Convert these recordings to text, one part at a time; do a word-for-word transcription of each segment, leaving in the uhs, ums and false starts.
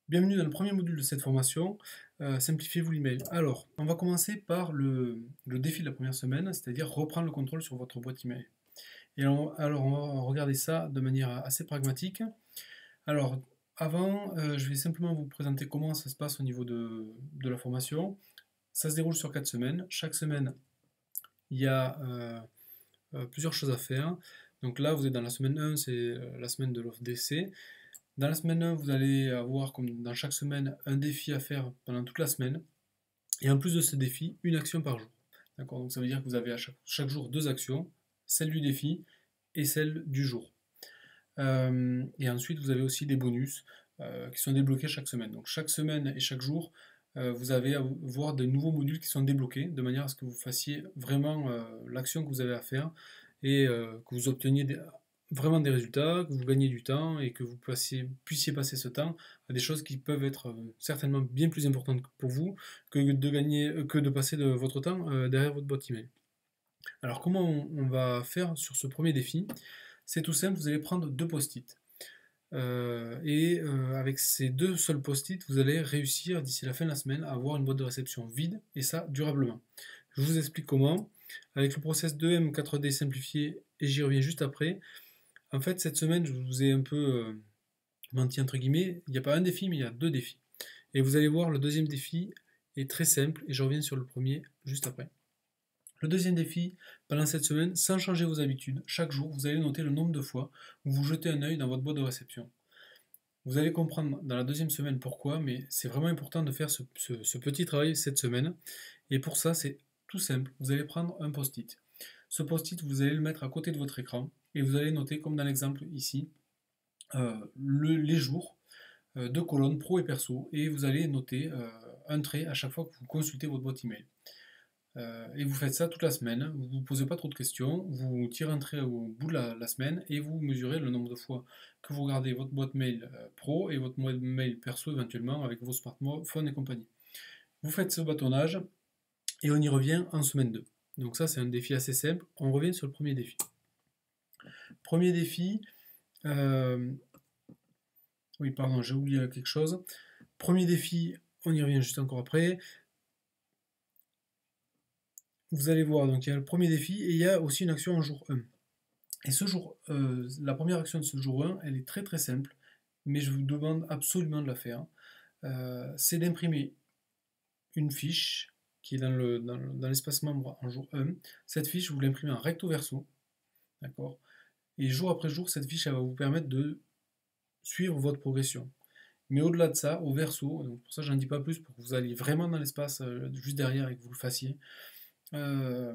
Bienvenue dans le premier module de cette formation, euh, simplifiez-vous l'email. Alors, on va commencer par le, le défi de la première semaine, c'est-à-dire reprendre le contrôle sur votre boîte email. Et alors, alors, on va regarder ça de manière assez pragmatique. Alors, avant, euh, je vais simplement vous présenter comment ça se passe au niveau de, de la formation. Ça se déroule sur quatre semaines. Chaque semaine, il y a euh, euh, plusieurs choses à faire. Donc là, vous êtes dans la semaine un, c'est euh, la semaine de l'offre d'essai. Dans la semaine un, vous allez avoir, comme dans chaque semaine, un défi à faire pendant toute la semaine. Et en plus de ce défi, une action par jour. D'accord? Donc ça veut dire que vous avez à chaque, chaque jour deux actions, celle du défi et celle du jour. Euh, et ensuite, vous avez aussi des bonus euh, qui sont débloqués chaque semaine. Donc chaque semaine et chaque jour, euh, vous allez avoir de nouveaux modules qui sont débloqués, de manière à ce que vous fassiez vraiment euh, l'action que vous avez à faire et euh, que vous obteniez des, vraiment des résultats, que vous gagnez du temps et que vous puissiez, puissiez passer ce temps à des choses qui peuvent être euh, certainement bien plus importantes pour vous que de gagner, que de passer de votre temps euh, derrière votre boîte email. Alors comment on, on va faire sur ce premier défi? C'est tout simple, vous allez prendre deux post-it. Euh, et euh, avec ces deux seuls post-it, vous allez réussir d'ici la fin de la semaine à avoir une boîte de réception vide, et ça durablement. Je vous explique comment. Avec le process deux M quatre D simplifié, et j'y reviens juste après. En fait, cette semaine, je vous ai un peu euh, menti entre guillemets. Il n'y a pas un défi, mais il y a deux défis. Et vous allez voir, le deuxième défi est très simple, et je reviens sur le premier juste après. Le deuxième défi, pendant cette semaine, sans changer vos habitudes, chaque jour, vous allez noter le nombre de fois où vous jetez un œil dans votre boîte de réception. Vous allez comprendre dans la deuxième semaine pourquoi, mais c'est vraiment important de faire ce, ce, ce petit travail cette semaine. Et pour ça, c'est tout simple. Vous allez prendre un post-it. Ce post-it, vous allez le mettre à côté de votre écran et vous allez noter, comme dans l'exemple ici, euh, le, les jours, euh, deux colonnes pro et perso, et vous allez noter euh, un trait à chaque fois que vous consultez votre boîte email. Euh, et vous faites ça toute la semaine, vous ne vous posez pas trop de questions, vous tirez un trait au bout de la, la semaine et vous mesurez le nombre de fois que vous regardez votre boîte mail euh, pro et votre boîte mail perso éventuellement avec vos smartphones et compagnie. Vous faites ce bâtonnage et on y revient en semaine deux. Donc ça c'est un défi assez simple, on revient sur le premier défi. Premier défi, euh, oui pardon j'ai oublié quelque chose. Premier défi, on y revient juste encore après. Vous allez voir, donc il y a le premier défi et il y a aussi une action en jour un. Et ce jour, euh, la première action de ce jour un, elle est très très simple, mais je vous demande absolument de la faire. Euh, c'est d'imprimer une fiche qui est dans, le, dans, dans l'espace membre en jour un. Cette fiche, vous l'imprimez en recto verso, d'accord? Et jour après jour, cette fiche, elle va vous permettre de suivre votre progression. Mais au-delà de ça, au verso, donc pour ça j'en dis pas plus, pour que vous alliez vraiment dans l'espace euh, juste derrière et que vous le fassiez, euh,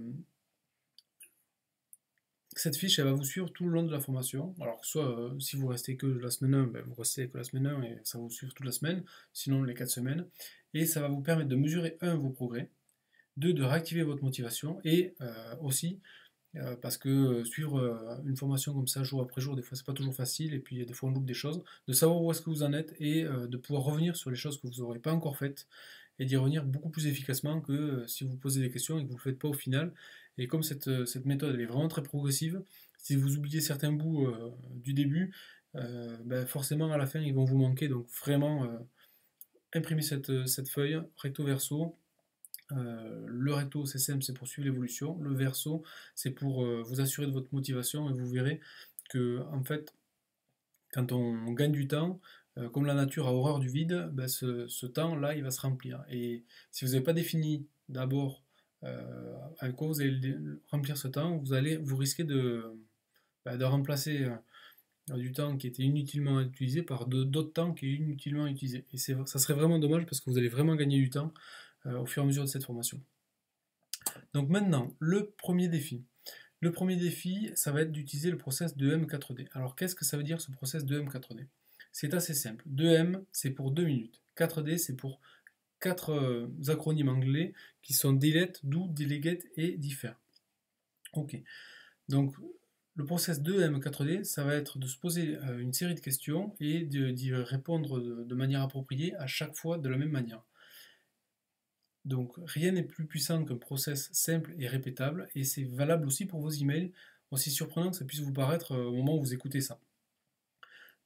cette fiche, elle va vous suivre tout le long de la formation. Alors, soit euh, si vous restez que la semaine un, ben, vous restez que la semaine un et ça va vous suivre toute la semaine, sinon les quatre semaines. Et ça va vous permettre de mesurer, un, vos progrès, deux, de réactiver votre motivation et euh, aussi, euh, parce que euh, suivre euh, une formation comme ça jour après jour, des fois c'est pas toujours facile et puis des fois on loupe des choses, de savoir où est-ce que vous en êtes et euh, de pouvoir revenir sur les choses que vous n'aurez pas encore faites et d'y revenir beaucoup plus efficacement que euh, si vous posez des questions et que vous ne le faites pas au final. Et comme cette, euh, cette méthode elle est vraiment très progressive, si vous oubliez certains bouts euh, du début, euh, ben forcément à la fin ils vont vous manquer. Donc vraiment, euh, imprimez cette, cette feuille recto verso. Euh, le recto c'est simple, c'est pour suivre l'évolution. Le verso c'est pour euh, vous assurer de votre motivation et vous verrez que en fait quand on gagne du temps, euh, comme la nature a horreur du vide, ben ce, ce temps-là, il va se remplir. Et si vous n'avez pas défini d'abord euh, avec quoi vous allez remplir ce temps, vous allez vous risquer de, ben, de remplacer euh, du temps qui était inutilement utilisé par d'autres temps qui est inutilement utilisé. Et ça serait vraiment dommage parce que vous allez vraiment gagner du temps euh, au fur et à mesure de cette formation. Donc maintenant, le premier défi. Le premier défi, ça va être d'utiliser le process deux M quatre D. Alors qu'est-ce que ça veut dire ce process deux M quatre D? C'est assez simple. deux M, c'est pour deux minutes. quatre D, c'est pour quatre euh, acronymes anglais qui sont delete, do, delegate et differ. Ok. Donc le process deux M quatre D, ça va être de se poser euh, une série de questions et d'y répondre de, de manière appropriée à chaque fois de la même manière. Donc rien n'est plus puissant qu'un process simple et répétable, et c'est valable aussi pour vos emails, aussi surprenant que ça puisse vous paraître euh, au moment où vous écoutez ça.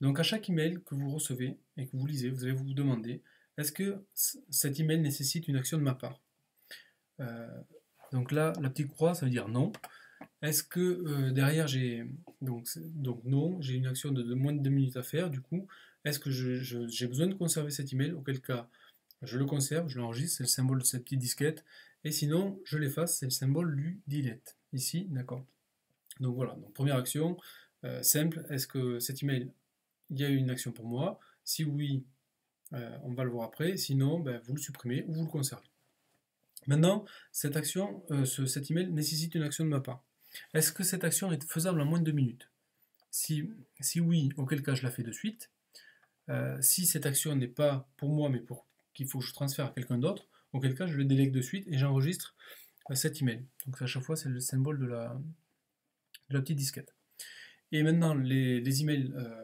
Donc à chaque email que vous recevez et que vous lisez, vous allez vous demander, est-ce que cet email nécessite une action de ma part? euh, Donc là, la petite croix, ça veut dire non. Est-ce que euh, derrière j'ai donc, donc non, j'ai une action de, de moins de deux minutes à faire, du coup, est-ce que je, je, j'ai besoin de conserver cet email? Auquel cas, je le conserve, je l'enregistre, c'est le symbole de cette petite disquette, et sinon, je l'efface, c'est le symbole du delete, ici, d'accord. Donc voilà, donc première action, euh, simple, est-ce que cet email, il y a une action pour moi? Si oui, euh, on va le voir après, sinon, ben, vous le supprimez ou vous le conservez. Maintenant, cette action, euh, ce, cet email nécessite une action de ma part. Est-ce que cette action est faisable en moins de deux minutes? si, si oui, auquel cas je la fais de suite. Euh, si cette action n'est pas pour moi, mais pour qu'il faut que je transfère à quelqu'un d'autre, auquel cas je le délègue de suite et j'enregistre euh, cet email. Donc à chaque fois, c'est le symbole de la, de la petite disquette. Et maintenant, les, les emails euh,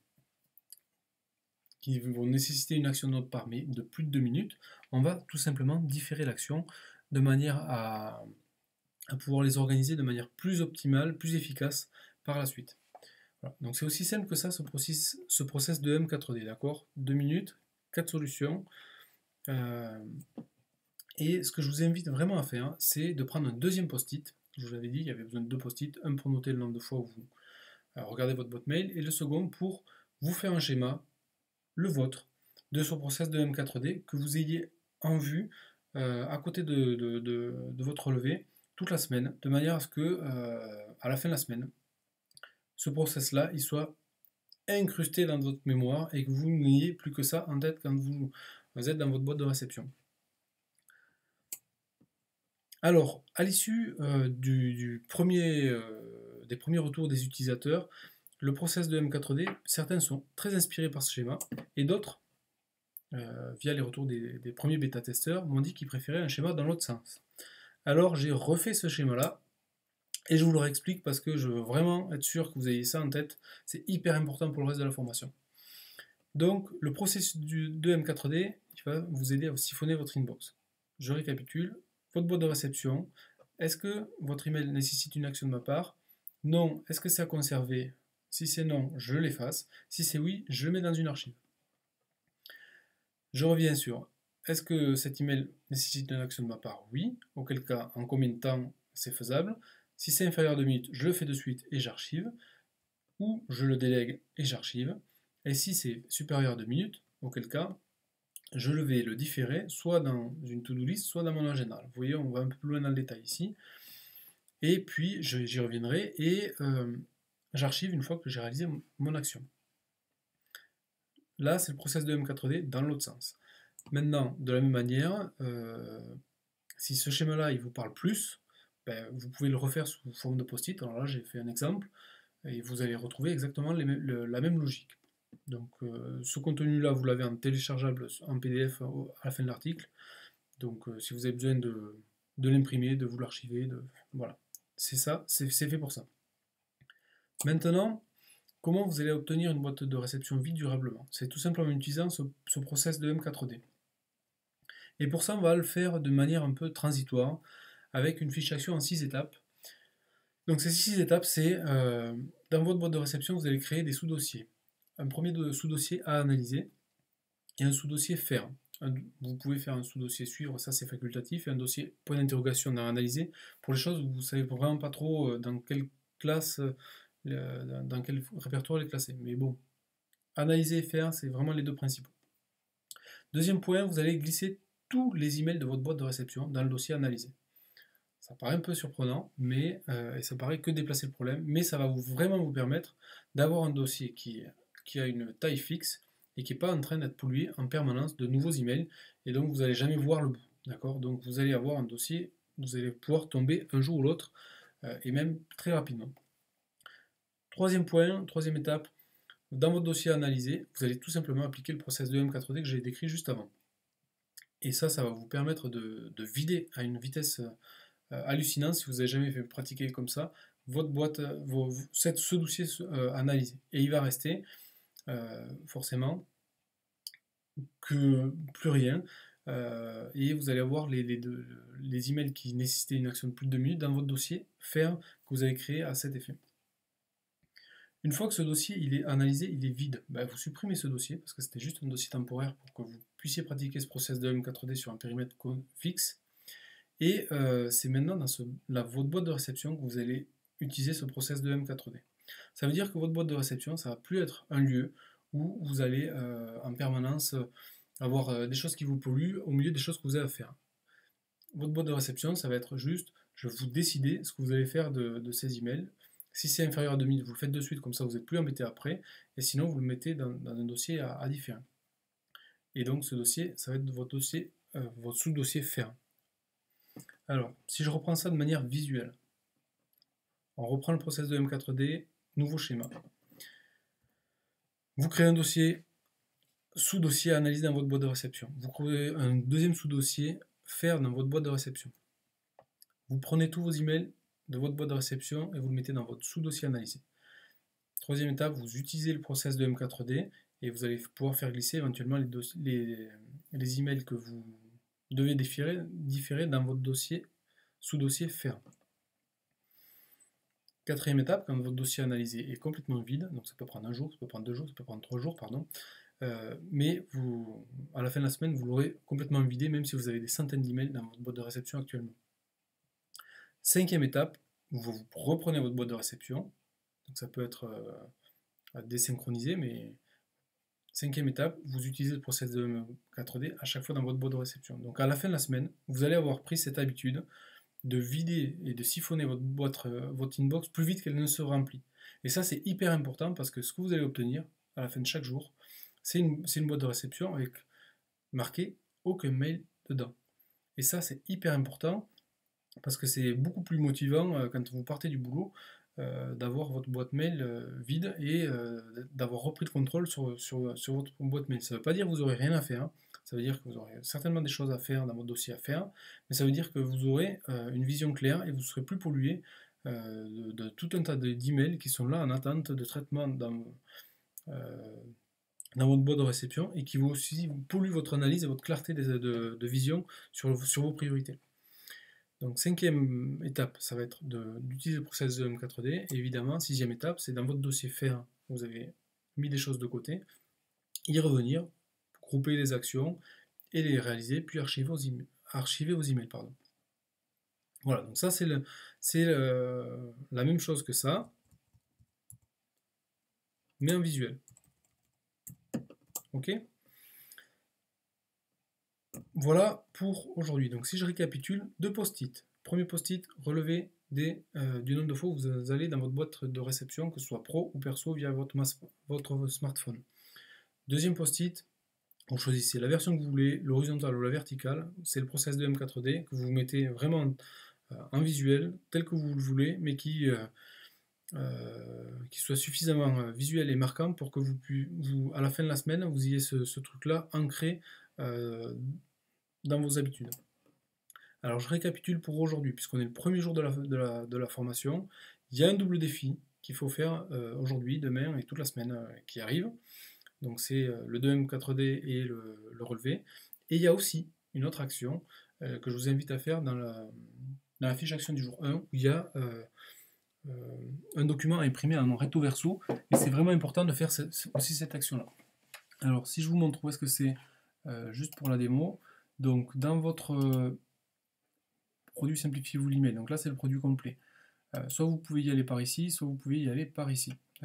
qui vont nécessiter une action de notre part, mais de plus de deux minutes, on va tout simplement différer l'action de manière à, à pouvoir les organiser de manière plus optimale, plus efficace par la suite. Voilà. Donc c'est aussi simple que ça, ce process, ce process de M quatre D, d'accord? deux minutes, quatre solutions. Euh, et ce que je vous invite vraiment à faire, c'est de prendre un deuxième post-it. Je vous l'avais dit, il y avait besoin de deux post-it, un pour noter le nombre de fois où vous euh, regardez votre boîte mail, et le second pour vous faire un schéma, le vôtre, de ce process de M quatre D, que vous ayez en vue euh, à côté de, de, de, de votre relevé toute la semaine, de manière à ce que, euh, à la fin de la semaine, ce process-là, il soit incrusté dans votre mémoire et que vous n'ayez plus que ça en tête quand vous, vous êtes dans votre boîte de réception. Alors, à l'issue euh, du, du premier, euh, des premiers retours des utilisateurs, le process de M quatre D, certains sont très inspirés par ce schéma et d'autres, euh, via les retours des, des premiers bêta-testeurs, m'ont dit qu'ils préféraient un schéma dans l'autre sens. Alors j'ai refait ce schéma-là et je vous le réexplique parce que je veux vraiment être sûr que vous ayez ça en tête. C'est hyper important pour le reste de la formation. Donc, le processus du, de M quatre D il va vous aider à siphonner votre inbox. Je récapitule. Votre boîte de réception. Est-ce que votre email nécessite une action de ma part? Non. Est-ce que c'est à conserver? Si c'est non, je l'efface. Si c'est oui, je le mets dans une archive. Je reviens sur est-ce que cet email nécessite une action de ma part? Oui. Auquel cas, en combien de temps c'est faisable? Si c'est inférieur à deux minutes, je le fais de suite et j'archive. Ou je le délègue et j'archive. Et si c'est supérieur à deux minutes, auquel cas, je vais le différer soit dans une to-do list, soit dans mon agenda. Vous voyez, on va un peu plus loin dans le détail ici. Et puis, j'y reviendrai et euh, j'archive une fois que j'ai réalisé mon action. Là, c'est le process de M quatre D dans l'autre sens. Maintenant, de la même manière, euh, si ce schéma-là, il vous parle plus, ben, vous pouvez le refaire sous forme de post-it. Alors là, j'ai fait un exemple et vous allez retrouver exactement les, le, la même logique. Donc euh, ce contenu-là, vous l'avez en téléchargeable en P D F à la fin de l'article. Donc euh, si vous avez besoin de, de l'imprimer, de vous l'archiver, de, voilà. C'est ça, c'est fait pour ça. Maintenant, comment vous allez obtenir une boîte de réception vide durablement? C'est tout simplement en utilisant ce, ce process de M quatre D. Et pour ça, on va le faire de manière un peu transitoire, avec une fiche action en six étapes. Donc ces six étapes, c'est euh, dans votre boîte de réception, vous allez créer des sous-dossiers. Un premier sous-dossier à analyser et un sous-dossier faire. Vous pouvez faire un sous-dossier suivre, ça c'est facultatif, et un dossier point d'interrogation à analyser pour les choses où vous ne savez vraiment pas trop dans quelle classe, dans quel répertoire les classer. Mais bon, analyser et faire, c'est vraiment les deux principaux. Deuxième point, vous allez glisser tous les emails de votre boîte de réception dans le dossier analysé. Ça paraît un peu surprenant, mais euh, et ça paraît que déplacer le problème, mais ça va vous, vraiment vous permettre d'avoir un dossier qui, qui a une taille fixe et qui n'est pas en train d'être pollué en permanence de nouveaux emails, et donc vous n'allez jamais voir le bout. D'accord? Donc vous allez avoir un dossier, vous allez pouvoir tomber un jour ou l'autre, euh, et même très rapidement. Troisième point, troisième étape, dans votre dossier analysé, vous allez tout simplement appliquer le process de M quatre D que j'ai décrit juste avant. Et ça, ça va vous permettre de, de vider à une vitesse euh, hallucinante, si vous n'avez jamais fait pratiquer comme ça, votre boîte, vos, cette, ce dossier euh, analysé. Et il va rester euh, forcément que plus rien. Euh, et vous allez avoir les, les, deux, les emails qui nécessitaient une action de plus de deux minutes dans votre dossier faire que vous avez créé à cet effet. Une fois que ce dossier il est analysé, il est vide, ben, vous supprimez ce dossier, parce que c'était juste un dossier temporaire pour que vous puissiez pratiquer ce process de M quatre D sur un périmètre fixe. Et euh, c'est maintenant dans ce, la, votre boîte de réception que vous allez utiliser ce process de M quatre D. Ça veut dire que votre boîte de réception, ça ne va plus être un lieu où vous allez euh, en permanence avoir euh, des choses qui vous polluent au milieu des choses que vous avez à faire. Votre boîte de réception, ça va être juste, je vous décidez ce que vous allez faire de, de ces emails. Si c'est inférieur à deux mille, vous le faites de suite, comme ça vous n'êtes plus embêté après, et sinon vous le mettez dans, dans un dossier à, à différent. Et donc ce dossier, ça va être votre dossier, euh, votre sous-dossier ferme. Alors, si je reprends ça de manière visuelle, on reprend le process de M quatre D, nouveau schéma. Vous créez un dossier, sous-dossier analysé dans votre boîte de réception. Vous créez un deuxième sous-dossier, faire dans votre boîte de réception. Vous prenez tous vos emails de votre boîte de réception et vous le mettez dans votre sous-dossier analysé. Troisième étape, vous utilisez le process de M quatre D et vous allez pouvoir faire glisser éventuellement les, les, les emails que vous devez différer, différer dans votre dossier sous-dossier ferme. Quatrième étape, quand votre dossier analysé est complètement vide, donc ça peut prendre un jour, ça peut prendre deux jours, ça peut prendre trois jours, pardon, euh, mais vous, à la fin de la semaine, vous l'aurez complètement vidé, même si vous avez des centaines d'emails dans votre boîte de réception actuellement. Cinquième étape, vous reprenez votre boîte de réception, donc ça peut être euh, désynchronisé, mais cinquième étape, vous utilisez le process de M quatre D à chaque fois dans votre boîte de réception. Donc à la fin de la semaine, vous allez avoir pris cette habitude de vider et de siphonner votre boîte, euh, votre inbox plus vite qu'elle ne se remplit. Et ça, c'est hyper important parce que ce que vous allez obtenir à la fin de chaque jour, c'est une, une boîte de réception avec marqué aucun mail dedans. Et ça, c'est hyper important parce que c'est beaucoup plus motivant euh, quand vous partez du boulot euh, d'avoir votre boîte mail euh, vide et euh, d'avoir repris le contrôle sur, sur, sur votre boîte mail. Ça ne veut pas dire que vous n'aurez rien à faire. Hein. Ça veut dire que vous aurez certainement des choses à faire dans votre dossier à faire, mais ça veut dire que vous aurez euh, une vision claire et vous ne serez plus pollué euh, de, de tout un tas d'emails qui sont là en attente de traitement dans, euh, dans votre boîte de réception et qui vont aussi polluer votre analyse et votre clarté de, de, de vision sur, sur vos priorités. Donc cinquième étape, ça va être d'utiliser le process de M quatre D. Et évidemment, sixième étape, c'est dans votre dossier faire, vous avez mis des choses de côté, y revenir, grouper les actions et les réaliser, puis archiver vos emails. Archiver vos emails pardon. Voilà, donc ça c'est la même chose que ça, mais en visuel. Ok ? Voilà pour aujourd'hui. Donc si je récapitule, deux post-it. Premier post-it, relevé des, euh, du nombre de fois où vous allez dans votre boîte de réception, que ce soit pro ou perso, via votre, votre smartphone. Deuxième post-it, vous choisissez la version que vous voulez, l'horizontale ou la verticale. C'est le process de M quatre D que vous mettez vraiment euh, en visuel, tel que vous le voulez, mais qui, euh, euh, qui soit suffisamment euh, visuel et marquant pour que vous, vous, à la fin de la semaine, vous ayez ce, ce truc-là ancré euh, dans vos habitudes. Alors je récapitule pour aujourd'hui, puisqu'on est le premier jour de la, de, la, de la formation. Il y a un double défi qu'il faut faire euh, aujourd'hui, demain et toute la semaine euh, qui arrive. Donc c'est euh, le deux M quatre D et le, le relevé. Et il y a aussi une autre action euh, que je vous invite à faire dans la, dans la fiche action du jour un, où il y a euh, euh, un document à imprimer en recto verso. Et c'est vraiment important de faire aussi cette action-là. Alors si je vous montre où est-ce que c'est, euh, juste pour la démo. Donc dans votre euh, produit simplifiez-vous l'email, donc là c'est le produit complet. Euh, soit vous pouvez y aller par ici, soit vous pouvez y aller par ici. D'accord ?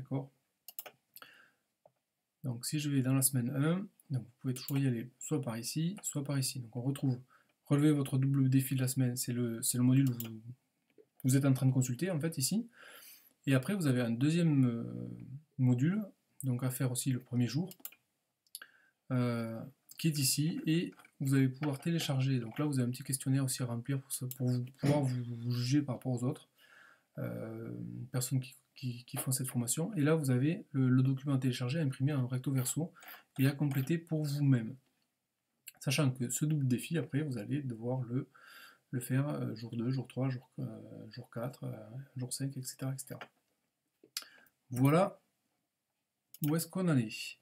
Donc si je vais dans la semaine un, donc vous pouvez toujours y aller soit par ici, soit par ici. Donc on retrouve relever votre double défi de la semaine, c'est le, c'est le module que vous, vous êtes en train de consulter en fait ici. Et après vous avez un deuxième euh, module, donc à faire aussi le premier jour, euh, qui est ici, et vous allez pouvoir télécharger. Donc là vous avez un petit questionnaire aussi à remplir pour, ça, pour vous, pouvoir vous, vous juger par rapport aux autres euh, personnes qui Qui, qui font cette formation. Et là, vous avez le, le document à télécharger, à imprimer en recto verso et à compléter pour vous-même. Sachant que ce double défi, après, vous allez devoir le, le faire euh, jour deux, jour trois, jour, euh, jour quatre, euh, jour cinq, et cetera, et cetera. Voilà où est-ce qu'on en est.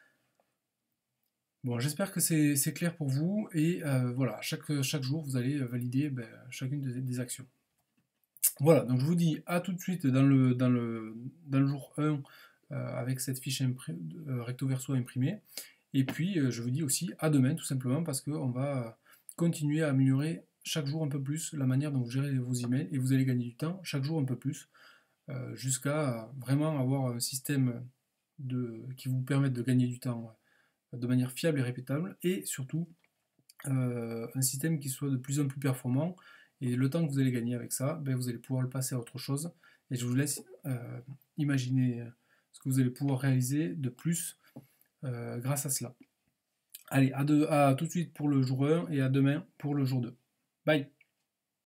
Bon, j'espère que c'est clair pour vous. Et euh, voilà, chaque, chaque jour, vous allez valider ben, chacune des, des actions. Voilà, donc je vous dis à tout de suite dans le, dans le, dans le jour un euh, avec cette fiche euh, recto verso imprimée. Et puis, euh, je vous dis aussi à demain, tout simplement, parce qu'on va continuer à améliorer chaque jour un peu plus la manière dont vous gérez vos emails, et vous allez gagner du temps chaque jour un peu plus, euh, jusqu'à vraiment avoir un système de, qui vous permette de gagner du temps de manière fiable et répétable, et surtout euh, un système qui soit de plus en plus performant. Et le temps que vous allez gagner avec ça, ben, vous allez pouvoir le passer à autre chose. Et je vous laisse euh, imaginer ce que vous allez pouvoir réaliser de plus euh, grâce à cela. Allez, à, de, à tout de suite pour le jour un et à demain pour le jour deux. Bye!